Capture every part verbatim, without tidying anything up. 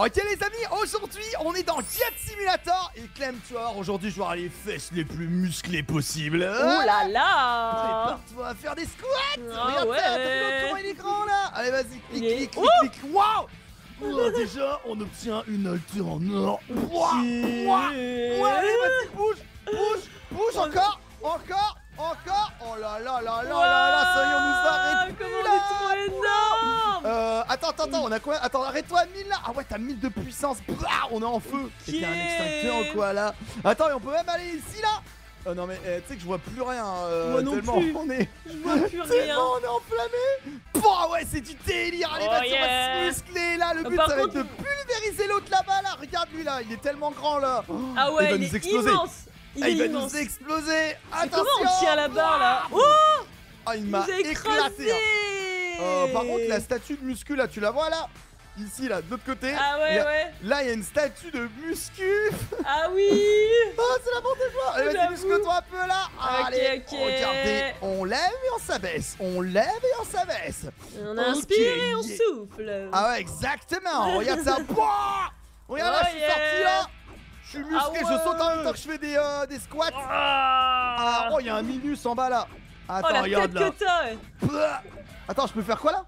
Ok les amis, aujourd'hui on est dans Diet Simulator. Et Clem, tu vas voir, aujourd'hui je vais avoir les fesses les plus musclées possibles. Oh là là. Prépare-toi à faire des squats. Ah Regarde ouais. ça, t'as vu comment il est grand là. Allez vas-y, clic, Il est- clic, clic, Oh clic. Waouh. Oh, déjà on obtient une haltère en or. Waouh, waouh. Ouais, allez vas-y, bouge, bouge, bouge encore, encore, encore. Oh là là là là là là, ça y est, on nous arrête. Comment plus, on est là. trop énorme. Euh, attends, attends, attends, on a combien? Attends, arrête-toi à mille là. Ah ouais, t'as mille de puissance. Bah, on est en feu. Et t'es un extincteur ou quoi là? Attends, et on peut même aller ici là. Oh non mais euh, tu sais que je vois plus rien. Euh, Moi non tellement plus. on est. Je vois plus rien. Tellement on est enflammé. Bon ouais, c'est du délire. Allez, Oh vas-y, on va yeah. se muscler là. Le but Par ça va contre- être de pulvériser l'autre là-bas là. Regarde lui là, il est tellement grand là. Ah ouais, il va il nous est exploser. immense. Il Ah, est il va immense. nous exploser. Et Attention. comment on tient la barre là? Oh, Ah, il il m'a nous a éclaté. écrasé. hein. Euh, par contre, la statue de muscu là, tu la vois là? Ici là, de l'autre côté. Ah ouais, Il y a- ouais. Là, il y a une statue de muscu. Ah oui. Oh, c'est la bonne joie. Allez, vas-y, J'avoue. muscle-toi un peu là. Ok, Allez, ok. regardez. On lève et on s'abaisse. On lève et on s'abaisse. On Ok, inspire et on yeah. souffle. Ah ouais, exactement. Regarde ça. Pouah. Regarde là, Oh je suis sorti yeah. là. Je suis musclé, Ah je saute en même temps que je fais des, euh, des squats. Ah, Ah. oh, il y a un minus en bas là. Attends, Oh la regarde tête là. que t'as. ouais. Pouah. Attends, je peux faire quoi là?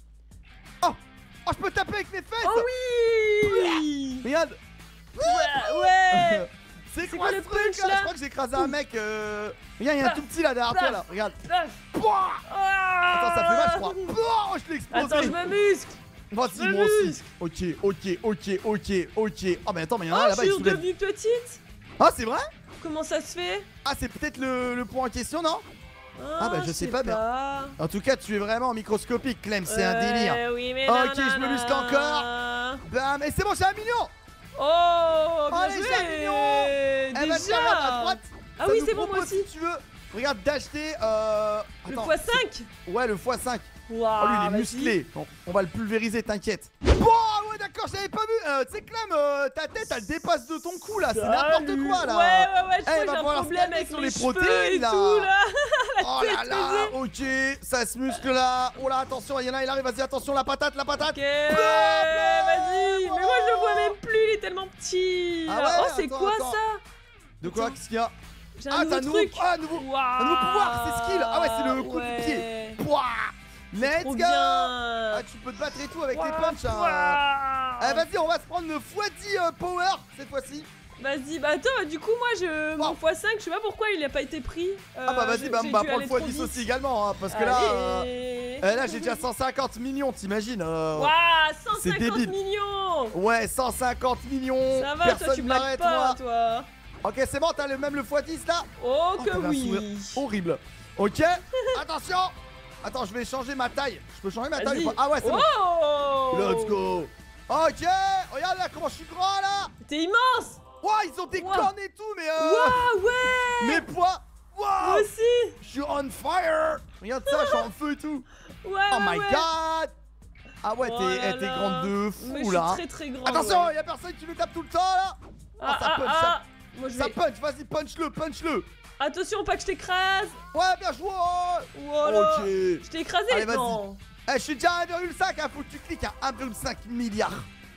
Oh, oh, je peux taper avec mes fesses. Oh oui. Regarde. Ouais, ouais. C'est C'est quoi quoi ce le truc punch, là? là Je crois que j'ai écrasé un mec. Euh... Regarde, il y a un Paf. tout petit là derrière toi Paf. là. Regarde. Ah. Pouah. Attends, ça fait mal, je crois. Oh, je l'ai explosé. Attends, je me muscle. Vas-y, me moi aussi. muscle. Ok, ok, ok, ok, ok. Oh, mais attends, mais il y en a Oh, un je là-bas, il suis soulève. devenue petite. Ah, c'est vrai? Comment ça se fait? Ah, c'est peut-être le, le point en question, non? Ah, bah, je sais pas bien. pas. En tout cas, tu es vraiment microscopique, Clem. C'est un délire. Euh, oui, mais Ok, non, je me non, muscle non. encore. Bam, et c'est bon, j'ai un million. Oh, bien Allez, joué. j'ai un million. Eh ben, Déjà. tiens, regarde à droite. Ah Ça oui, nous c'est bon, moi propose, aussi. Si tu veux, regarde, d'acheter. Euh... Le attends, fois cinq. Ouais, le fois cinq. Waouh. Oh, lui, il est vas-y. musclé. Bon, on va le pulvériser, t'inquiète. Bon, ouais, d'accord, j'avais pas vu. Euh, tu sais, Clem, euh, ta tête, elle dépasse de ton cou là. C'est n'importe Salut. quoi là. Ouais, ouais, ouais, je Eh, crois que va j'ai un falloir se problème calmer avec sur les, les cheveux protéines, et là. tout là. Oh là là, ok, ça se muscle là. Oh là, attention, il y en a, il arrive, vas-y, attention, la patate, la patate. Ok, vas-y. Voilà. Mais moi je le vois même plus, il est tellement petit. Ah ouais, oh, c'est attends, quoi attends. ça? De quoi? Attends. Qu'est-ce qu'il y a? J'ai un Ah, nouveau t'as un nouveau, truc. ah, nouveau, Waouh. un nouveau pouvoir, c'est skill. Ah ouais, c'est le coup Ouais. du pied. Pouah. Let's Trop go. bien. Ah, tu peux te battre et tout avec les punchs. Hein. Waouh. Eh, vas-y, on va se prendre le fois dix euh, power cette fois-ci. Vas-y, bah attends, du coup, moi, je... mon Wow. fois cinq, je sais pas pourquoi il a pas été pris. Euh, Ah bah vas-y, j'ai- bah, j'ai bah dû prends le aller fois trop dix vite. aussi également, hein, parce que là, euh, Allez. eh, là j'ai déjà cent cinquante millions, t'imagines euh, Waouh, c'est cent cinquante débile. millions. Ouais, cent cinquante millions. Ça va, Personne toi, tu blagues m'arrête, pas, moi. toi. Ok, c'est bon, t'as le même le fois dix là. Oh, Oh, que t'avais un oui. sourire horrible. Ok, attention. Attends, je vais changer ma taille. Je peux changer ma taille Vas-y. ou pas? Ah ouais, c'est Oh. bon. Let's go. Ok, regarde là comment je suis grand là. T'es immense. Ouah, ils ont des Wow. cornes et tout, mais euh, Waouh, ouais. mes poids. Moi Waouh, aussi. je suis on fire. Regarde ça, je suis en feu et tout. Ouais, Oh ouais, my ouais. god. Ah ouais, Oh t'es là eh, t'es là. grande de Mais je fou suis là. très très grande. Attention, ouais. y'a personne qui me tape tout le temps là. Ah, ça ah, punch, ah. Moi, je Ça vais... punch, vas-y, punch-le, punch-le. Attention, pas que je t'écrase. Ouais, bien joué. Voilà. Ok. Je t'ai écrasé. Allez, vas-y. Non. Eh, je suis déjà à un virgule cinq, hein, faut que tu cliques à un virgule cinq milliard.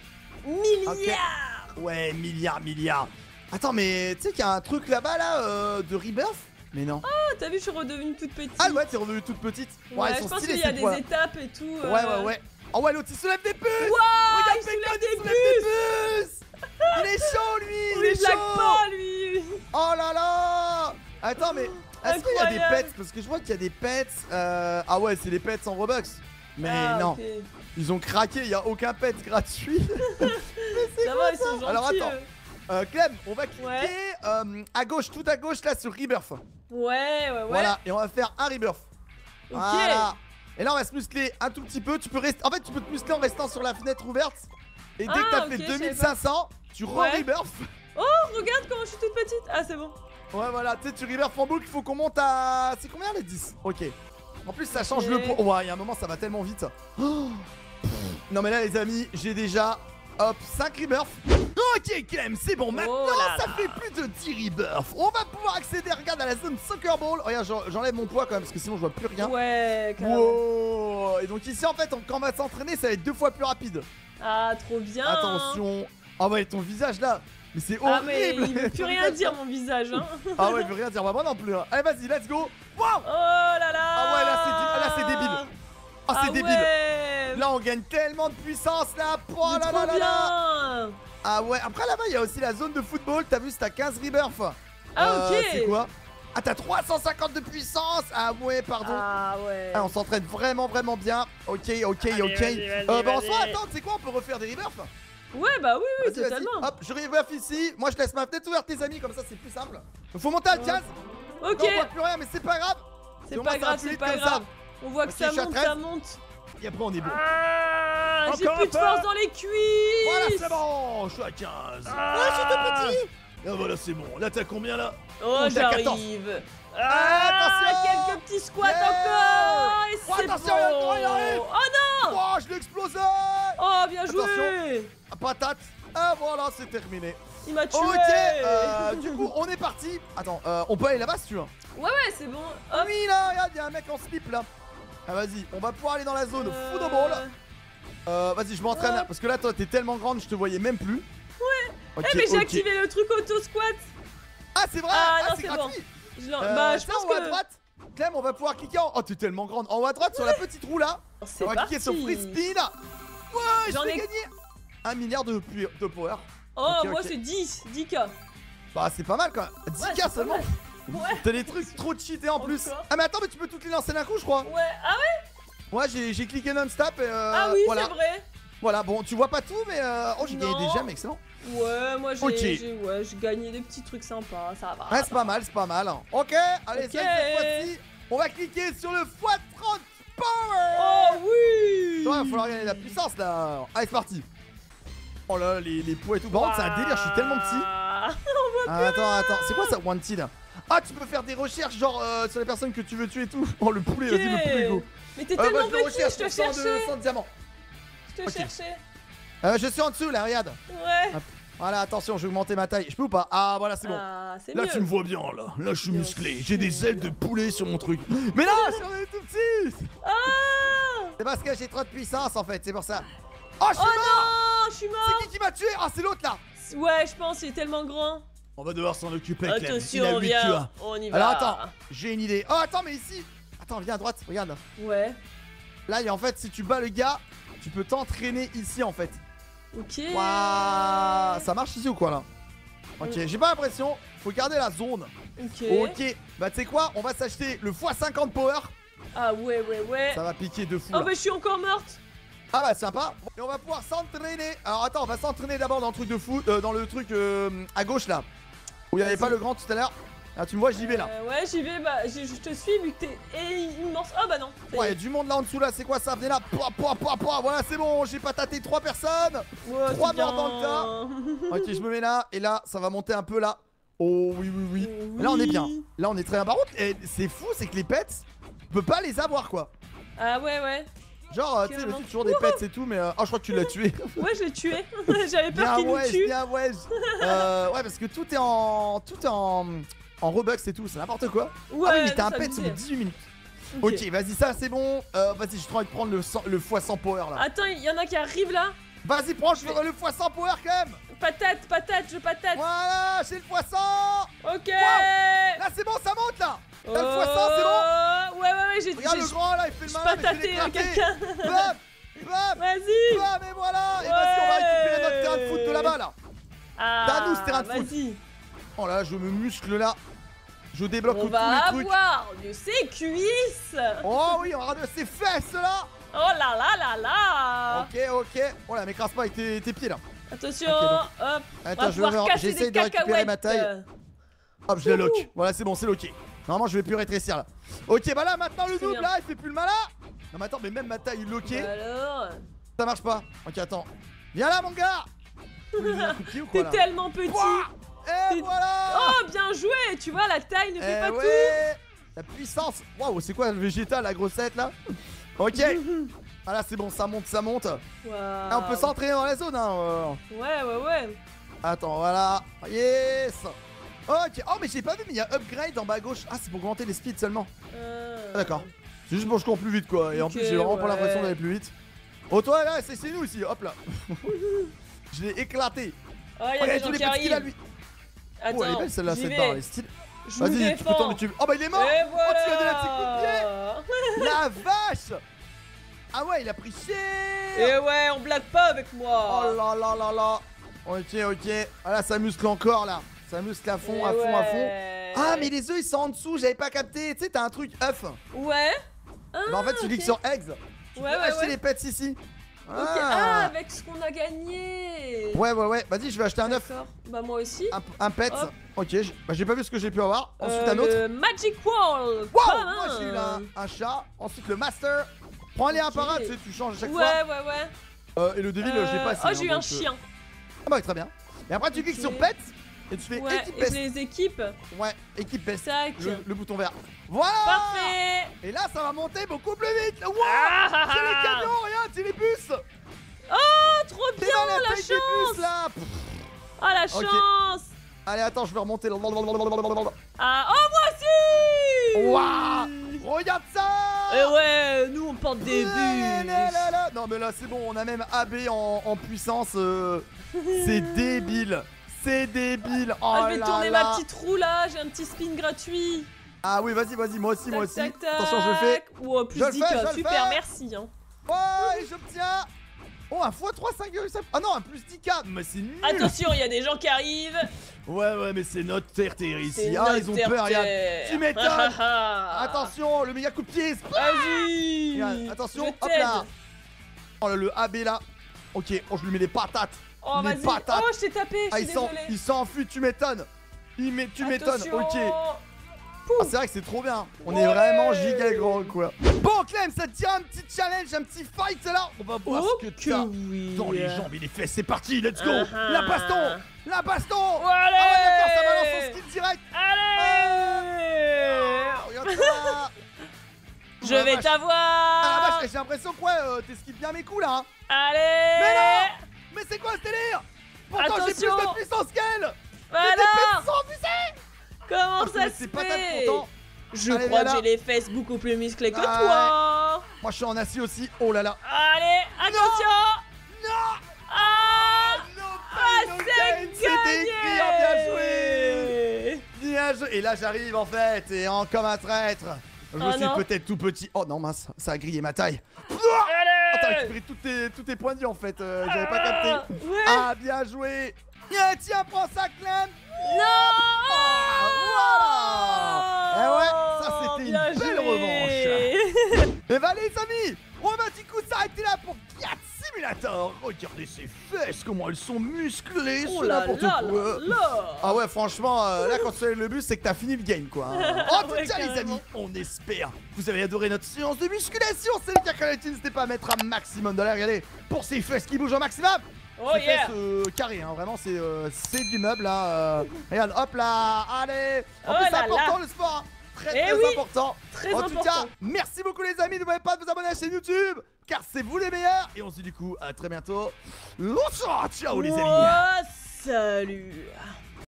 Milliards. Ouais, milliard, milliard. Attends, mais tu sais qu'il y a un truc là-bas là, euh, de Rebirth. Mais non. Ah, t'as vu, je suis redevenue toute petite. Ah ouais, t'es revenue toute petite. Ouais, Ouais, ils je sont pense stylés qu'il y a ces des poils. étapes et tout. euh. Ouais, ouais, ouais. Oh ouais, l'autre il soulève des puces. Waouh, Regarde, il soulève Bacon, des il soulève puces. puces. Il est chaud lui, il Oui, est il blague chaud. pas, lui. Oh là là. Attends, mais est-ce qu'il y a des Incroyable. pets? Parce que je vois qu'il y a des pets. Euh... Ah ouais, c'est les pets en Robux. Mais Ah, non, ok. ils ont craqué, il y a aucun pet gratuit. Ça va, ils sont gentils. Alors, attends. eux. Euh, Clem, on va cliquer Ouais. euh, à gauche, tout à gauche là sur Rebirth. Ouais, ouais, ouais. Voilà, et on va faire un Rebirth. Ok. Voilà. Et là, on va se muscler un tout petit peu. Tu peux rester. En fait, tu peux te muscler en restant sur la fenêtre ouverte. Et dès Ah, que t'as ok, fait je deux mille savais cinq cents, tu Ouais. re-Rebirth. Oh, regarde comment je suis toute petite. Ah, c'est bon. Ouais, voilà, tu sais, tu Rebirth en boucle. Il faut qu'on monte à. C'est combien les dix? Ok. En plus, ça change Ok. le poids. Ouais, il y a un moment, ça va tellement vite. Oh. Non, mais là, les amis, j'ai déjà. Hop, cinq Rebirth. Oh, Ok Clem, c'est bon, maintenant là ça là. fait plus de dix rebirths. On va pouvoir accéder, regarde, à la zone Soccer Ball. Regarde, j'en- j'enlève mon poids quand même parce que sinon je vois plus rien. Ouais, carrément. Wow. Et donc ici en fait, on- quand on va s'entraîner, ça va être deux fois plus rapide. Ah, trop bien. Attention. Ah ouais, ton visage là, mais c'est Ah, mais horrible. il veut plus rien dire, mon visage, hein. Ah ouais, il veut rien dire, bah, moi non plus. hein. Allez vas-y, let's go. Wow. Oh là là. Ah ouais, là c'est di- là, c'est débile. Ah c'est Ah débile. ouais. Là on gagne tellement de puissance là. Oh C'est là trop là là là. bien. Ah ouais, après là-bas il y a aussi la zone de football. T'as vu, c'est à quinze rebirths. Ah, ok. C'est quoi? Ah t'as trois cent cinquante de puissance. Ah ouais, pardon. Ah ouais. Ah, on s'entraîne vraiment vraiment bien. Ok, ok, Allez, ok. vas-y, vas-y, Euh, bah en vas-y. soi, attends, tu sais quoi, on peut refaire des rebirths. Ouais, bah oui, oui, Vas-y, vas-y. totalement. Hop, je rebirth ici. Moi je laisse ma fenêtre ouverte, tes amis, comme ça c'est plus simple. Faut monter à quinze. Ok. Là, on voit plus rien, mais c'est pas grave. C'est Et au pas moins, ça va grave, plus c'est vite pas comme ça. grave. On voit que Ok, ça je suis à monte, treize. ça monte. Et après on est bon. Ah, j'ai Encore plus de un peu. force dans les cuisses. Voilà, c'est bon, je suis à quinze. Ah, je suis tout petit. Et voilà, c'est bon. Là, t'as combien là? Oh, On est à quatorze. j'arrive. Ah, attention. Quelques petits squats Yeah. encore. Et Oh, c'est attention, bon. il y a le droit, il arrive. Oh non. Oh, je l'ai explosé. Oh, bien Attention. joué. Ah, patate. Ah, voilà, c'est terminé. Il m'a tué. Ok, euh, du coup, on est parti. Attends, euh, on peut aller là-bas si tu veux. Ouais, ouais, c'est bon. Ah Hop. oui, là, regarde, il y a un mec en slip là. Ah, vas-y, on va pouvoir aller dans la zone Euh, football. Euh, vas-y, je m'entraîne Hop. parce que là, toi, t'es tellement grande, je te voyais même plus. Ouais. Ok, Eh, mais j'ai ok. activé le truc auto-squat. Ah, c'est vrai. Ah, Ah, non, c'est c'est gratuit. Je l'en- Euh, bah, je tiens, pense en haut à que. droite. Clem, on va pouvoir cliquer en. Oh, t'es tellement grande. En haut à droite, sur la petite roue là. C'est On va parti. cliquer sur Free Spin. Ouais, je J'en vais ai- gagner un milliard de, pu- de power. Oh, Ok, moi ok. c'est dix. dix K. Bah, c'est pas mal quand même. dix Ouais, K c'est pas seulement. mal. Ouais. T'as des trucs trop cheatés en plus. Encore. Ah, mais attends, mais tu peux toutes les lancer d'un coup, je crois. Ouais. Ah ouais. Moi, j'ai j'ai cliqué non-stop et euh, Ah oui, voilà. c'est vrai. Voilà, bon, tu vois pas tout, mais euh, oh, j'ai gagné Non. des gemmes, excellent. Ouais, moi j'ai Ok. j'ai- ouais, j'ai gagné des petits trucs sympas, ça va. Ouais, c'est pas mal, c'est pas mal. Ok, allez, Ok. ça, cette fois-ci, on va cliquer sur le fois trente power. Oh oui. Il va falloir gagner de la puissance là. Allez, c'est parti. Oh là là, les, les poids et tout. Par contre, c'est un délire, je suis tellement petit. Waouh. Ah, attends, attends, c'est quoi ça, Wanted? Ah, tu peux faire des recherches genre euh, sur les personnes que tu veux tuer et tout. Oh, le poulet, vas-y, le poulet, go. Mais t'es Euh, tellement moi, je le petit, recherche je te pour cent de- cherchais. cent de diamants. Je te Ok. cherchais. Euh, je suis en dessous là, regarde. Ouais. Hop. Voilà, attention, je vais augmenter ma taille. Je peux ou pas? Ah, voilà, c'est bon. Ah, c'est Là, mieux. tu me vois bien, là. Là, je suis Bien musclé. sûr. J'ai des ailes de poulet sur mon truc. Mais non, je suis tout petit. Ah. C'est parce que j'ai trop de puissance, en fait. C'est pour ça. Oh, je suis Oh mort. non, je suis mort. C'est qui qui m'a tué? Ah, c'est l'autre, là. Ouais, je pense, il est tellement grand. On va devoir s'en occuper, Clem. Il a Attention, huit viens. tueurs. On y va. Alors, attends. J'ai une idée. Oh, attends, mais ici. Attends, viens à droite. Regarde. Ouais. Là, il y a, en fait, si tu bats le gars, tu peux t'entraîner ici, en fait. Ok. Waouh. Ça marche ici ou quoi, là? Ok, Mm. j'ai pas l'impression. Faut garder la zone. Ok. Ok. Bah, tu sais quoi? On va s'acheter le fois cinquante power. Ah ouais, ouais, ouais. Ça va piquer de fou. Oh là. bah je suis encore morte. Ah bah sympa. Et on va pouvoir s'entraîner. Alors attends, on va s'entraîner d'abord dans le truc de foot, euh, dans le truc euh, à gauche là, où il n'y avait Vas-y. pas le grand tout à l'heure. Ah tu me vois, j'y vais là. Euh, ouais, j'y vais, bah je je te suis vu que t'es immense. Oh bah non. ça y Ouais, il y est. a du monde là en dessous là. C'est quoi ça? Venez là. Pouah, pouah, pouah, pouah. Voilà, c'est bon. J'ai pataté trois personnes. Ouais, trois c'est morts dans bien. Ok, je me mets là et là, ça va monter un peu là. Oh oui, oui, oui. Oui. Là on est bien. Là on est très bien. Par contre, eh, c'est fou, c'est que les pets, on peut pas les avoir quoi. Ah ouais, ouais. Genre, euh, tu sais, Carrément. le truc toujours des pets et tout, mais euh, oh, je crois que tu l'as tué. Ouais, je l'ai tué. J'avais peur Bien qu'il nous ouais, tue. bien ouais. Euh, ouais, parce que tout est en, tout est en, en Robux et tout, c'est n'importe quoi. Ouais, ah oui, mais t'as un ça pet me sur disait. dix-huit minutes. Ok. Ok, vas-y, ça c'est bon. Euh, vas-y, j'ai trop envie de prendre le, cent- le fois cent power là. Attends, il y en a qui arrivent là. Vas-y, prends, je je vais- ferai le fois cent power quand même. Patate, patate, je patate. Voilà, j'ai le fois cent. Ok. Là c'est bon, ça monte là. T'as le fois cent, c'est bon. bon. Ouais, ouais, ouais, j'ai Regarde le j'ai- grand là, il fait le je malin, mais je vais pataté à l'éclater. quelqu'un. Bam, bam, Vas-y. bam, et voilà. Et vas-y, on va récupérer notre Ouais. terrain de foot de là-bas là. Ah, T'as à nous, ce terrain de foot. Vas-y. Oh là, je me muscle là. Je débloque On tous va les trucs. avoir de ses cuisses. Oh oui, on aura de ces fesses là. Oh là là là là. Ok, ok. Oh là, m'écrase pas avec tes, tes pieds là. Attention, Ok, donc- hop. Attends, on va je vais pouvoir voir. casser J'essaie des de récupérer ma taille. cacahuètes. Hop, je la lock. Wouhou. Voilà, c'est bon, c'est locké. Normalement, je vais plus rétrécir là. Ok, bah là, maintenant le C'est noob bien. là, il fait plus le malin. Non, mais attends, mais même ma taille est lockée. Alors, Ça marche pas. Ok, attends. Viens là, mon gars. Tu veux lui donner un coup de pied ou quoi t'es là? tellement petit. Pouah. Et T'es- voilà. Oh, bien joué. Tu vois, la taille ne fait Eh pas ouais. La puissance. Waouh, c'est quoi le végétal, la grossette là? Ok. tout. Voilà, c'est bon, ça monte, ça monte. Waouh. Ah, on peut s'entraîner dans la zone, hein. euh. Ouais, ouais, ouais. Attends, voilà. Yes. Ok. Oh, mais j'ai pas vu, mais il y a upgrade en bas à gauche. Ah, c'est pour augmenter les speeds seulement. Euh... Ah, d'accord. C'est juste pour que je cours plus vite, quoi. Et en Ok, plus, j'ai vraiment ouais. pas l'impression d'aller plus vite. Oh, toi, là, c'est nous ici. Hop là. Je l'ai éclaté. Oh, il y a des Regardez gens tous les qui petits là, arrivent. lui. Attends, Oh, elle est belle celle-là, j'y cette vais. barre, elle est stylée. Je vous Vas-y, tu peux défends. t'en tu... Oh, bah, il est mort. Et Oh, tu lui as donné un petit coup de pied. voilà. La vache. Ah ouais, il a pris cher. Et ouais, on blague pas avec moi. Oh là là là là. Ok, ok. Ah là, ça muscle encore là. Ça muscle à fond, Et à fond, à fond. ouais. Ah, mais les œufs ils sont en dessous, j'avais pas capté. Tu sais, t'as un truc œuf. Ouais. Ah, Bah, en fait, tu ok. cliques sur eggs. Tu Ouais, peux ouais, acheter ouais. les pets ici. Ok, ah, avec ce qu'on a gagné. Ouais, ouais, ouais. Vas-y, je vais acheter un œuf. D'accord. Bah moi aussi. Un, un pet. Hop. Ok, j'ai bah, j'ai pas vu ce que j'ai pu avoir. Ensuite, Euh, un autre. Le Magic Wall. Wow, Come moi on. j'ai eu là un chat. Ensuite, le master. Prends-les un Ok. par un, tu sais, tu changes à chaque Ouais, fois. ouais, ouais. Euh, et le devil, Euh, j'ai pas assez. Oh, j'ai eu hein, un donc, euh, chien. Ah bah, très bien. Et après, tu cliques Ok. sur pet. Et tu fais Ouais, équipe et best. je les équipe. Ouais, équipe best. Tac. Le, le bouton vert. Voilà. Parfait. Et là, ça va monter beaucoup plus vite. Wow. Ah, C'est les camions, regarde, c'est les bus. Oh, trop C'est bien, dans la la taille des bus chance. là. Ah, la Ok. chance. Allez, attends, je vais remonter. Ah, oh, moi aussi. Waouh. Regarde ça. Et ouais, nous on porte des Là, bus. là, là, là. Non mais là c'est bon, on a même A B en, en puissance. euh, C'est débile. C'est débile. Oh Ah, je vais là tourner là. ma petite roue là, j'ai un petit spin gratuit. Ah oui, vas-y, vas-y, moi aussi, Tac, moi aussi. tac, tac. Attention, je le fais. Oh, plus Je le dix fais, K, je le super, fais. merci. Hein. Ouais, et j'obtiens. Oh, un fois trois, cinq, ça... Ah non, un plus dix K. Mais c'est nul. Attention, il y a des gens qui arrivent. Ouais, ouais, mais c'est notre terre, terre ici. C'est Ah, notre ils ont terre, peur, regarde. terre. Tu m'étonnes. Ah, ah, ah. Attention, le méga coup de pied. Vas-y. Regarde, attention, Je hop t'aide. là. Oh là, le A B là. Ok, oh, je lui mets les patates. Oh, les vas-y. patates. Oh, je t'ai tapé, je Ah, suis il s'en- désolée. il s'enfuit, tu m'étonnes. Il met, tu m'étonnes, Attention. ok. Ah, c'est vrai que c'est trop bien. On est Ouais. vraiment giga grand quoi. Bon, Clem, ça te tient un petit challenge, un petit fight là. On va voir Oh ce que que t'as oui. dans les jambes et les fesses. C'est parti, let's go. Ah, ah. La baston, la baston. Allez. Ah ouais, d'accord, ça balance son skill direct. Allez. Ah, regarde ça. Je Oh, la vais vache. Ah la t'avoir. vache, j'ai l'impression que ouais, euh, t'esquives bien mes coups là. Hein. Allez. Mais non. Mais c'est quoi ce délire? Pourtant j'ai plus Attention. de puissance qu'elle. Voilà. Mais tes fesses sont abusées. Comment Oh, ça mais se c'est pas fait? pourtant. Je Allez, crois viens que là. j'ai les fesses beaucoup plus musclées que Ah, toi. Moi je suis en acier aussi. Oh là là. Allez, attention. Non. Ah, No ah, pain, no c'est gain. C'était écrit, oh, bien joué. gagné. Bien joué. Et là j'arrive en fait, et en comme un traître. Je Oh suis non. peut-être tout petit. Oh non mince, ça a grillé ma taille. Oh, t'as Allez. récupéré tous tes, tous tes points de vie en fait, euh, j'avais pas capté. Ah, ouais. Ah bien joué. Tiens, tiens, prends ça Clem. Non. Ah, voilà. Et ouais, ça c'était Bien une belle joué. revanche. Et bah les amis, on va du coup s'arrêter là pour Yacht Simulator. Regardez ces fesses, comment elles sont musclées, Oh c'est là n'importe là quoi. là là. Ah ouais, franchement, euh, là quand tu fais le bus, c'est que t'as fini le game quoi. hein. En tout Ouais, cas les carrément. amis, on espère que vous avez adoré notre séance de musculation. C'est le cas quand n'hésitez pas à mettre un maximum de l'air. Regardez, pour ces fesses qui bougent au maximum. Oh Ces yeah. fesses euh, carrées, hein, vraiment c'est euh, c'est de l'immeuble là. euh. Regarde, hop là, allez. En Oh plus c'est là important là. le sport. Hein. Très Eh très oui. important. Très en important. tout cas, merci beaucoup les amis. N'oubliez pas de vous abonner à la chaîne YouTube, car c'est vous les meilleurs. Et on se dit du coup à très bientôt. Ciao les amis. Oh, salut.